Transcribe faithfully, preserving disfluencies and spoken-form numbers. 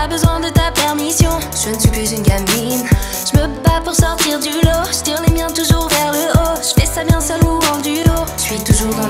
pas besoin de ta permission. Je ne suis plus une gamine. Je me bats pour sortir du lot. Je tire les miens toujours vers le haut. Je fais ça bien seul ou en duo. Je suis toujours dans